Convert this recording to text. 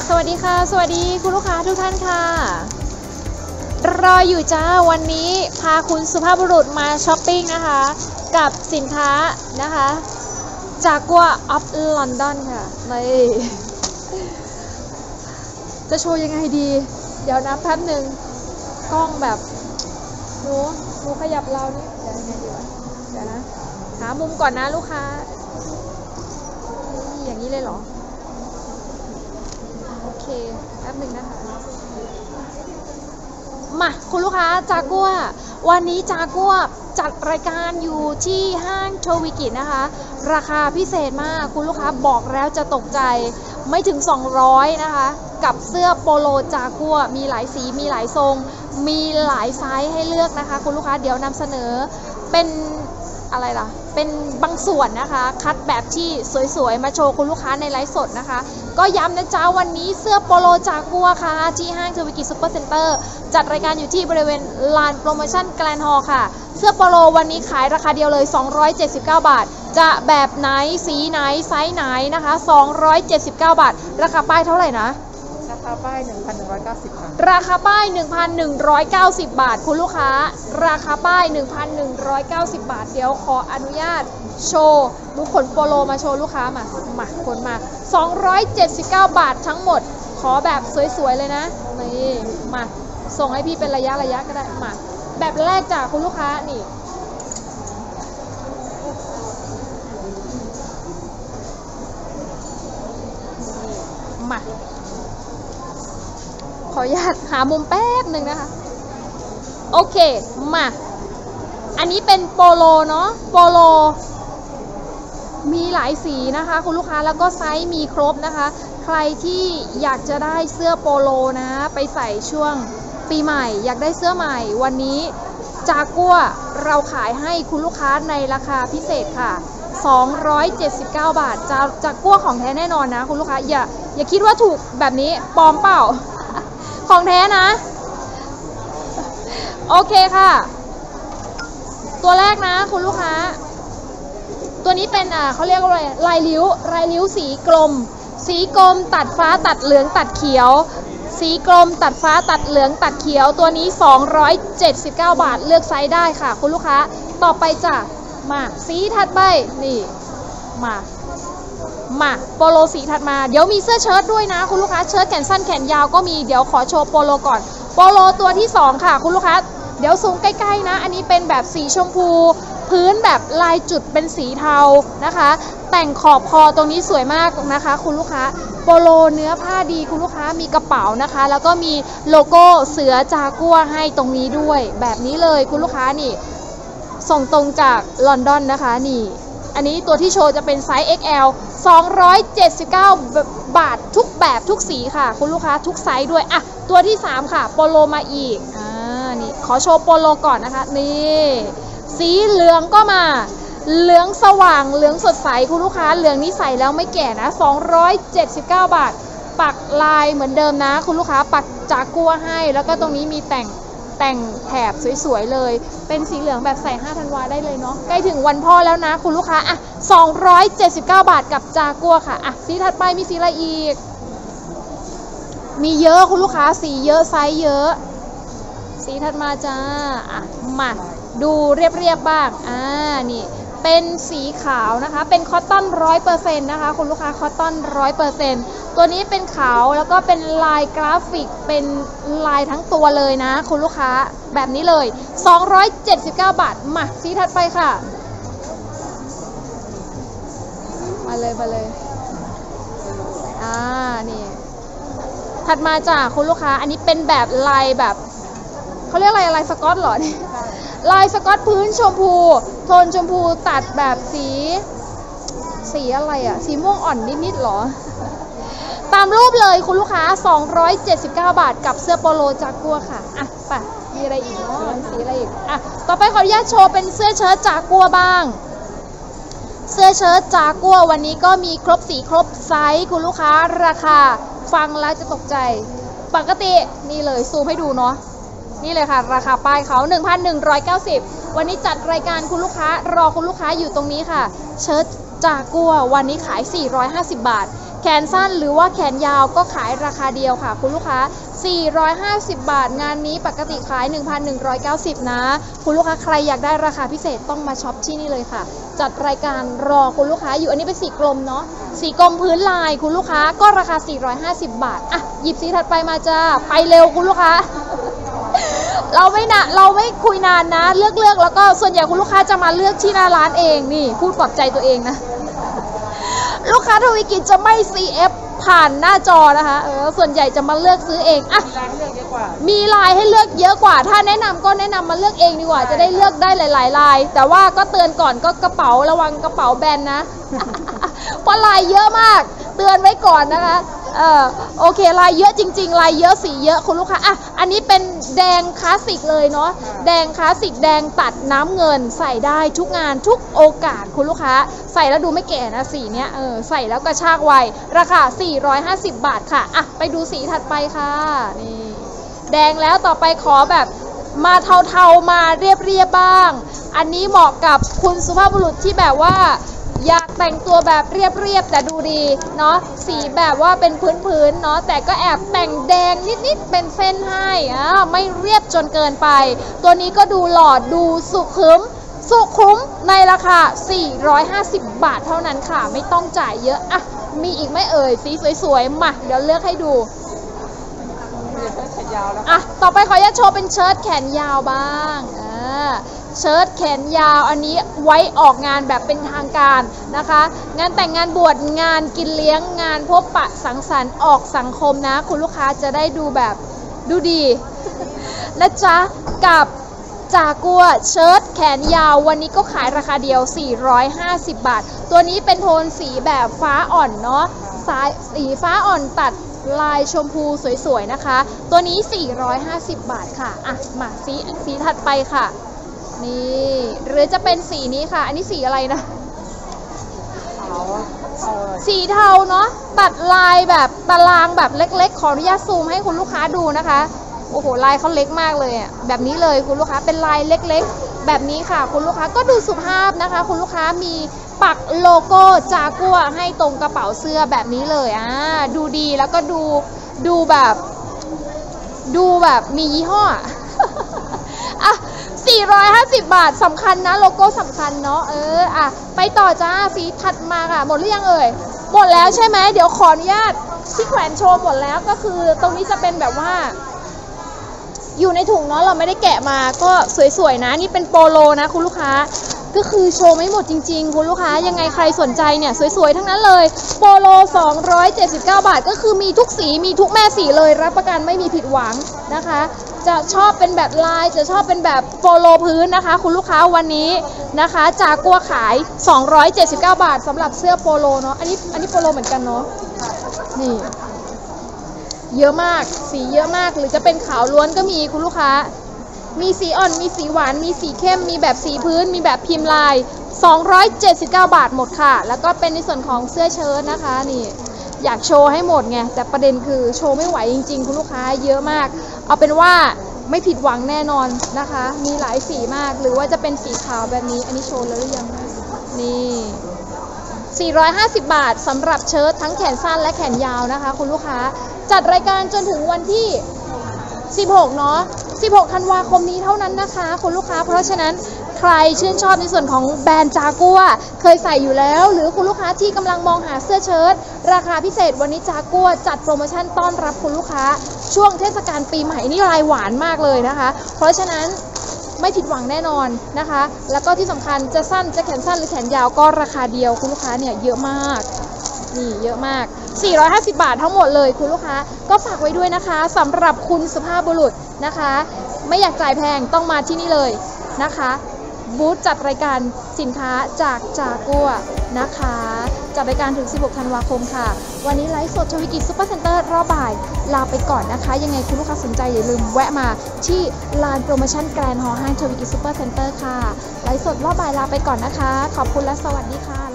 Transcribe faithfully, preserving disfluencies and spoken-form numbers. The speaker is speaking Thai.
สวัสดีค่ะสวัสดีคุณลูกค้าทุกท่านค่ะรออยู่จ้าวันนี้พาคุณสุภาพบุรุษมาช้อปปิ้งนะคะกับสินค้านะคะจากกัวออฟลอนดอนค่ะนี่จะโชว์ยังไงดีเดี๋ยวนะแป๊บหนึ่งกล้องแบบหนูหนูขยับเรานี่เดี๋ยวยังไงดีวะเดี๋ยวนะหามุมก่อนนะลูกค้าอย่างนี้เลยเหรอโอเคแป๊บหนึ่งนะคะมาคุณลูกค้าจากัววันนี้จากัวจัดรายการอยู่ที่ห้างโชวิกินะคะราคาพิเศษมากคุณลูกค้าบอกแล้วจะตกใจไม่ถึงสองร้อยนะคะกับเสื้อโปโลจากัวมีหลายสีมีหลายทรงมีหลายไซส์ให้เลือกนะคะคุณลูกค้าเดี๋ยวนำเสนอเป็นอะไรล่ะเป็นบางส่วนนะคะคัดแบบที่สวยๆมาโชว์คุณลูกค้าในไลฟ์สดนะคะก็ย้ำนะจ๊ะวันนี้เสื้อโปโลจากัวค่ะที่ห้างโชวิกิซุปเปอร์เซ็นเตอร์จัดรายการอยู่ที่บริเวณลานโปรโมชั่นแกลนด์ฮอลล์ค่ะเสื้อโปโลวันนี้ขายราคาเดียวเลยสองร้อยเจ็ดสิบเก้าบาทจะแบบไหนสีไหนไซส์ไหนนะคะสองร้อยเจ็ดสิบเก้าบาทราคาป้ายเท่าไหร่นะราคาป้าย หนึ่งพันหนึ่งร้อยเก้าสิบ ค่ะราคาป้าย หนึ่งพันหนึ่งร้อยเก้าสิบ บาทคุณลูกค้าราคาป้าย หนึ่งพันหนึ่งร้อยเก้าสิบ บาทเดี๋ยวขออนุญาตโชว์ลูกขนโปโลมาโชว์ลูกค้ามามาขนมาสองร้อยเจ็ดสิบเก้าบาททั้งหมดขอแบบสวยๆเลยนะนี่มาส่งให้พี่เป็นระยะระยะก็ได้มาแบบแรกจากคุณลูกค้านี่มาขออนุญาตหามุมแป๊บหนึ่งนะคะโอเคมาอันนี้เป็นโปโลเนาะโปโลมีหลายสีนะคะคุณลูกค้าแล้วก็ไซส์มีครบนะคะใครที่อยากจะได้เสื้อโปโลนะไปใส่ช่วงปีใหม่อยากได้เสื้อใหม่วันนี้จากัวเราขายให้คุณลูกค้าในราคาพิเศษค่ะสองร้อยเจ็ดสิบเก้าบาทจะจากัวของแท้แน่นอนนะคุณลูกค้าอย่าอย่าคิดว่าถูกแบบนี้ปลอมเปล่าของแท้นะโอเคค่ะตัวแรกนะคุณลูกค้าตัวนี้เป็นอ่าเขาเรียกว่าอะไรลายลิ้วลายลิ้วสีกลมสีกลมตัดฟ้าตัดเหลืองตัดเขียวสีกลมตัดฟ้าตัดเหลืองตัดเขียวตัวนี้สองร้อยเจ็ดสิบเก้าบาทเลือกไซส์ได้ค่ะคุณลูกค้าต่อไปจ้ะมาสีถัดไปนี่มามาโปโลสีถัดมาเดี๋ยวมีเสื้อเชิ้ตด้วยนะคุณลูกค้าเชิ้ตแขนสั้นแขนยาวก็มีเดี๋ยวขอโชว์โปโลก่อนโปโลตัวที่สองค่ะคุณลูกค้าเดี๋ยวซูมใกล้ๆนะอันนี้เป็นแบบสีชมพูพื้นแบบลายจุดเป็นสีเทานะคะแต่งขอบคอตรงนี้สวยมากนะคะคุณลูกค้าโปโลเนื้อผ้าดีคุณลูกค้ามีกระเป๋านะคะแล้วก็มีโลโก้เสือจากัวให้ตรงนี้ด้วยแบบนี้เลยคุณลูกค้านี่ส่งตรงจากลอนดอนนะคะนี่อันนี้ตัวที่โชว์จะเป็นไซส์ เอ็กซ์ แอล สองร้อยเจ็ดสิบเก้าบาททุกแบบทุกสีค่ะคุณลูกค้าทุกไซส์ด้วยอ่ะตัวที่สามค่ะโปโลมาอีกอ่านี่ขอโชว์โปโลก่อนนะคะนี่สีเหลืองก็มาเหลืองสว่างเหลืองสดใสคุณลูกค้าเหลืองนี้ใส่แล้วไม่แก่นะสองร้อยเจ็ดสิบเก้าบาทปักลายเหมือนเดิมนะคุณลูกค้าปักจากัวให้แล้วก็ตรงนี้มีแต่งแต่งแถบสวยๆเลยเป็นสีเหลืองแบบใส่ห้าธันวาได้เลยเนาะใกล้ถึงวันพ่อแล้วนะคุณลูกค้าอ่ะสองร้อยเจ็ดสิบเก้าบาทกับจากัวค่ะอ่ะสีถัดไปมีสีอะไรอีกมีเยอะคุณลูกค้าสีเยอะไซส์เยอะสีถัดมาจ้าอ่ะมาดูเรียบๆบ้างอ่านี่เป็นสีขาวนะคะเป็นคอตตอนร้อยเปอร์เซ็นต์นะคะคุณลูกค้าคอตตอนร้อยเปอร์เซ็นต์ตัวนี้เป็นขาวแล้วก็เป็นลายกราฟิกเป็นลายทั้งตัวเลยนะคุณลูกค้าแบบนี้เลยสองร้อยเจ็ดสิบเก้าบาทมาสีถัดไปค่ะมาเลยมาเลยอ่านี่ถัดมาจ้ะคุณลูกค้าอันนี้เป็นแบบลายแบบเขาเรียกอะไรลายสก๊อตเหรอเนี่ยลายสก๊อตพื้นชมพูโทนชมพูตัดแบบสีสีอะไรอะสีม่วงอ่อนนิดๆหรอตามรูปเลยคุณลูกค้าสองร้อยเจ็ดสิบเก้าบาทกับเสื้อโปโลจากัวค่ะอ่ะไปมีอะไรอีกเนาะสีอะไรอีกอ่ะต่อไปขออนุญาตโชว์เป็นเสื้อเชิ้ตจากัวบ้างเสื้อเชิ้ตจากัววันนี้ก็มีครบสีครบไซส์คุณลูกค้าราคาฟังแล้วจะตกใจปกตินี่เลยซูมให้ดูเนาะนี่เลยค่ะราคาป้ายเขา หนึ่งพันหนึ่งร้อยเก้าสิบ วันนี้จัดรายการคุณลูกค้ารอคุณลูกค้าอยู่ตรงนี้ค่ะเชิ้ตจากัววันนี้ขายสี่ร้อยห้าสิบบาทแขนสั้นหรือว่าแขนยาวก็ขายราคาเดียวค่ะคุณลูกค้าสี่ร้อยห้าสิบบาทงานนี้ปกติขาย หนึ่งพันหนึ่งร้อยเก้าสิบ นะคุณลูกค้าใครอยากได้ราคาพิเศษต้องมาช็อปที่นี่เลยค่ะจัดรายการรอคุณลูกค้าอยู่อันนี้เป็นสีกลมเนาะสีกลมพื้นลายคุณลูกค้าก็ราคาสี่ร้อยห้าสิบบาทอ่ะหยิบสีถัดไปมาจ้าไปเร็วคุณลูกค้า เราไม่นะเราไม่คุยนานนะเลือกเลือกแล้วก็ส่วนใหญ่คุณลูกค้าจะมาเลือกที่หน้าร้านเองนี่พูดปลอบใจตัวเองนะ ลูกค้าทวีกิจจะไม่ ซี เอฟ ผ่านหน้าจอนะคะเออส่วนใหญ่จะมาเลือกซื้อเองอ่ะมีลายให้เลือกเยอะกว่าถ้าแนะนำก็แนะนำมาเลือกเองดีกว่าจะได้เลือกได้หลายๆลายแต่ว่าก็เตือนก่อนก็กระเป๋าระวังกระเป๋าแบนนะ เพราะลายเยอะมากเตือนไว้ก่อนนะคะเออโอเคลายเยอะจริงๆลายเยอะสีเยอะคุณลูกค้าอ่ะอันนี้เป็นแดงคลาสสิกเลยเนาะแดงคลาสสิกแดงตัดน้ำเงินใส่ได้ทุกงานทุกโอกาสคุณลูกค้าใส่แล้วดูไม่แก่นะสีเนี้ยเออใส่แล้วกระชากไวราคาสี่ร้อยห้าสิบบาทค่ะอ่ะไปดูสีถัดไปค่ะนี่แดงแล้วต่อไปขอแบบมาเทาๆมาเรียบๆบ้างอันนี้เหมาะกับคุณสุภาพบุรุษที่แบบว่าอยากแต่งตัวแบบเรียบๆแต่ดูดีเนาะสีแบบว่าเป็นพื้นๆเนาะแต่ก็แอบแต่งแดงนิดๆเป็นเส้นให้อ่าไม่เรียบจนเกินไปตัวนี้ก็ดูหล่อดูสุขุมสุขุมในราคาสี่ร้อยห้าสิบบาทเท่านั้นค่ะไม่ต้องจ่ายเยอะอ่ะมีอีกไหมเอ่ยสีสวยๆมาเดี๋ยวเลือกให้ดูอ่ะต่อไปขออนุญาตโชว์เป็นเชิ้ตแขนยาวบ้างอ่าเชิ้ตแขนยาวอันนี้ไว้ออกงานแบบเป็นทางการนะคะงานแต่งงานบวชงานกินเลี้ยงงานพบปะสังสรรค์ออกสังคมนะคุณลูกค้าจะได้ดูแบบดูดี นะจ๊ะกับจากัวเชิ้ตแขนยาววันนี้ก็ขายราคาเดียวสี่ร้อยห้าสิบบาทตัวนี้เป็นโทนสีแบบฟ้าอ่อนเนาะสายสีฟ้าอ่อนตัดลายชมพูสวยๆนะคะตัวนี้สี่ร้อยห้าสิบบาทค่ะอ่ะมาสีสีถัดไปค่ะนี่หรือจะเป็นสีนี้ค่ะอันนี้สีอะไรนะสีเทาเนาะตัดลายแบบตารางแบบเล็กๆขออนุญาตซูมให้คุณลูกค้าดูนะคะโอ้โหลายเขาเล็กมากเลยอ่ะแบบนี้เลยคุณลูกค้าเป็นลายเล็กๆแบบนี้ค่ะคุณลูกค้าก็ดูสุภาพนะคะคุณลูกค้ามีปักโลโก้จากัวให้ตรงกระเป๋าเสื้อแบบนี้เลยอ่าดูดีแล้วก็ดูดูแบบดูแบบมียี่ห้ออ่ะสี่ร้อยห้าสิบบาทสำคัญนะโลโก้สำคัญเนาะเอออ่ะไปต่อจ้าสีถัดมาค่ะหมดหรือยังเอ่ยหมดแล้วใช่ไหมเดี๋ยวขออนุญาตที่แขวนโชว์หมดแล้วก็คือตรงนี้จะเป็นแบบว่าอยู่ในถุงเนาะเราไม่ได้แกะมาก็สวยๆนะนี่เป็นโปโลนะคุณลูกค้าก็คือโชว์ไม่หมดจริงๆคุณลูกค้ายังไงใครสนใจเนี่ยสวยๆทั้งนั้นเลยโปโลสองร้อยเจ็ดสิบเก้าบาทก็คือมีทุกสีมีทุกแม่สีเลยรับประกันไม่มีผิดหวังนะคะจะชอบเป็นแบบลายจะชอบเป็นแบบโปโลพื้นนะคะคุณลูกค้าวันนี้นะคะจากัวขายสองร้อยเจ็ดสิบเก้าบาทสำหรับเสื้อโปโลเนาะอันนี้อันนี้โปโลเหมือนกันเนาะนี่เยอะมากสีเยอะมากหรือจะเป็นขาวล้วนก็มีคุณลูกค้ามีสีอ่อนมีสีหวานมีสีเข้มมีแบบสีพื้นมีแบบพิมพ์ลายสองร้อยเจ็ดสิบเก้าบาทหมดค่ะแล้วก็เป็นในส่วนของเสื้อเชิ้ตนะคะนี่อยากโชว์ให้หมดไงแต่ประเด็นคือโชว์ไม่ไหวจริงๆคุณลูกค้าเยอะมากเอาเป็นว่าไม่ผิดหวังแน่นอนนะคะมีหลายสีมากหรือว่าจะเป็นสีขาวแบบนี้อันนี้โชว์แล้วหรือยังนี่สี่ร้อยห้าสิบบาทสำหรับเชิ้ตทั้งแขนสั้นและแขนยาวนะคะคุณลูกค้าจัดรายการจนถึงวันที่สิบหกเนาะสิบหกธันวาคมนี้เท่านั้นนะคะคุณลูกค้าเพราะฉะนั้นใครชื่นชอบในส่วนของแบรนด์จากัวเคยใส่อยู่แล้วหรือคุณลูกค้าที่กำลังมองหาเสื้อเชิ้ตราคาพิเศษวันนี้จากัวจัดโปรโมชั่นต้อนรับคุณลูกค้าช่วงเทศกาลปีใหม่นี่รายหวานมากเลยนะคะเพราะฉะนั้นไม่ผิดหวังแน่นอนนะคะแล้วก็ที่สำคัญจะสั้นจะแขนสั้นหรือแขนยาวก็ราคาเดียวคุณลูกค้าเนี่ยเยอะมากนี่เยอะมากสี่ร้อยห้าสิบบาททั้งหมดเลยคุณลูกค้าก็ฝากไว้ด้วยนะคะสำหรับคุณสุภาพบุรุษนะคะไม่อยากจ่ายแพงต้องมาที่นี่เลยนะคะบูธจัดรายการสินค้าจากจากัวนะคะจัดรายการถึงสิบหกธันวาคมค่ะวันนี้ไลฟ์สดทวีกิจซุปเปอร์เซ็นเตอร์รอบบ่ายลาไปก่อนนะคะยังไงคุณลูกค้าสนใจอย่าลืมแวะมาที่ลานโปรโมชั่นแกรนด์ฮอลล์ห้างทวีกิจซุปเปอร์เซ็นเตอร์ค่ะไลฟ์สดรอบบ่ายลาไปก่อนนะคะขอบคุณและสวัสดีค่ะ